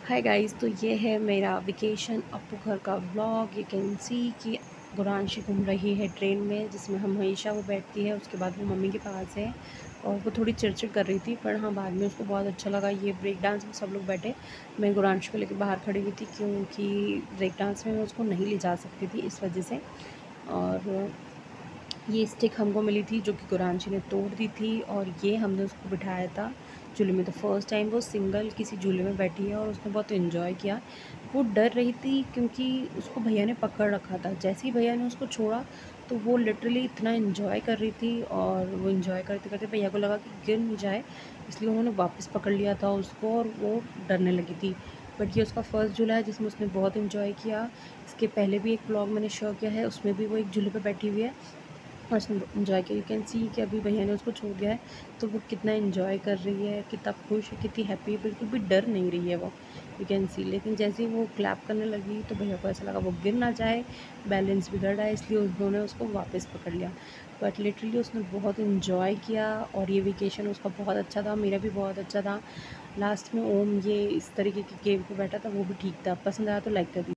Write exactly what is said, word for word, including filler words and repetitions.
Hi guys, तो ये है मेरा वेकेशन अप्पू घर का व्लॉग। यू कैन सी कि गुरांशी घूम रही है ट्रेन में, जिसमें हम हमेशा वो बैठती है। उसके बाद वो मम्मी के पास है और वो थोड़ी चिड़चिड़ कर रही थी, पर हाँ बाद में उसको बहुत अच्छा लगा। ये ब्रेक डांस में सब लोग बैठे, मैं गुरांशी को लेकर बाहर खड़ी हुई थी क्योंकि ब्रेक डांस में मैं उसको नहीं ले जा सकती थी इस वजह से। और ये स्टिक हमको मिली थी जो कि गुरांशी ने तोड़ दी थी, और ये हमने उसको बिठाया था झूले में। तो फर्स्ट टाइम वो सिंगल किसी झूले में बैठी है और उसने बहुत इन्जॉय किया। वो डर रही थी क्योंकि उसको भैया ने पकड़ रखा था। जैसे ही भैया ने उसको छोड़ा तो वो लिटरली इतना इन्जॉय कर रही थी, और वो इन्जॉय करते करते भैया को लगा कि गिर नहीं जाए, इसलिए उन्होंने वापस पकड़ लिया था उसको, और वो डरने लगी थी। बट ये उसका फर्स्ट झूला है जिसमें उसने बहुत इन्जॉय किया। इसके पहले भी एक ब्लॉग मैंने शेयर किया है, उसमें भी वो एक झूले पे बैठी हुई है और उसने इन्जॉय किया। यू कैन सी कि अभी भैया ने उसको छोड़ दिया है तो वो कितना इन्जॉय कर रही है, कितना खुश है, कितनी हैप्पी है, बिल्कुल भी डर नहीं रही है वो। You can see. लेकिन जैसे ही वो क्लैप करने लगी तो भैया को ऐसा लगा वो गिर ना जाए, बैलेंस बिगड़ रहा है, इसलिए उन्होंने उसको वापस पकड़ लिया। बट लिटरली उसने बहुत इन्जॉय किया और ये वेकेशन उसका बहुत अच्छा था, मेरा भी बहुत अच्छा था। लास्ट में ओम ये इस तरीके की गेम पे बैठा था, वो भी ठीक था। पसंद आया तो लाइक कर दीजिए।